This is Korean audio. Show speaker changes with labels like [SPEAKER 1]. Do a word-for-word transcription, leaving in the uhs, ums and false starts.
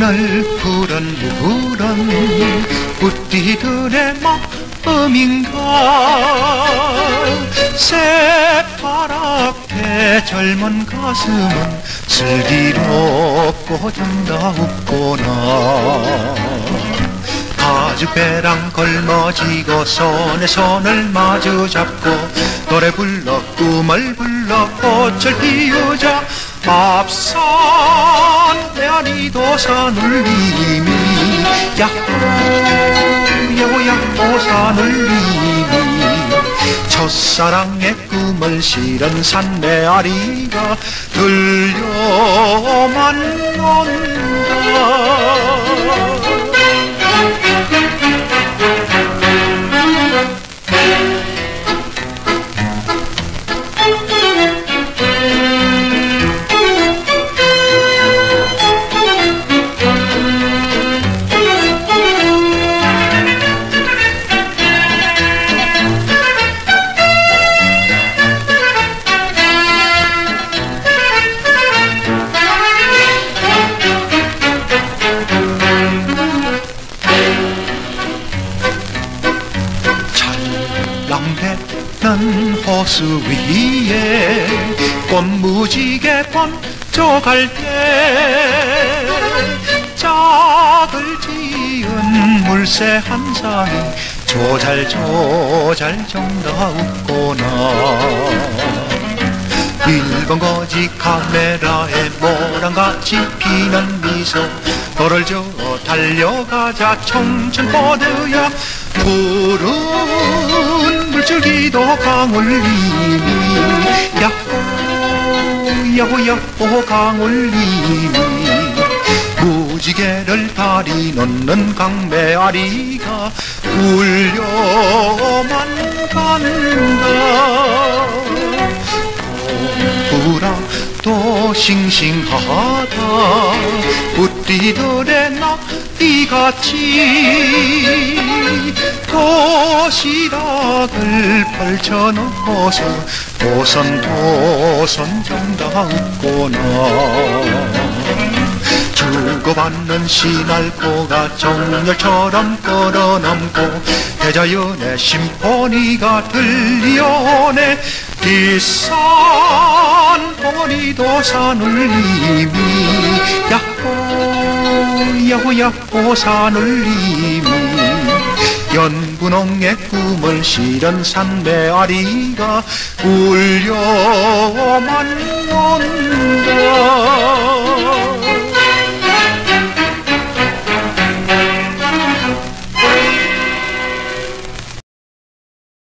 [SPEAKER 1] 널푸른 푸른 뿌띠들의 마음인가 새파랗게 젊은 가슴은 슬기롭고 정다웠구나. 가죽배랑 걸머지고 손에 손을 마주 잡고 노래 불러 꿈을 불러 꽃을 피우자. 앞산 메아리도 산울림이 야호 야호 야호 산울림이 첫사랑의 꿈을 실은 산메아리가 들려만 온다. 난 호수 위에 꽃무지개 번쩍할 때 짝을 지은 물새 한 쌍이 조잘조잘 정다웃구나. 일본 거지 카메라에 모란같이 피는 미소 너를 저 달려가자 청춘버드야. 푸른 물줄기도 강울림이 야호 야호 야호 강울림이 무지개를 다리 놓는 강메아리가 울려만 간다. 동부라 또 싱싱하다 뿌띠들의 나비같이 도시락을 펼쳐놓고서 도선도선 정다웃구나. 주고받는 시날코가 정열처럼 끌어넘고 대자연의 심포니가 들려오네. 뒷산 봉우리도 산울림이 야호 야호 야호 산울림이 연분홍의 꿈을 실은 산메아리가 울려만 온다.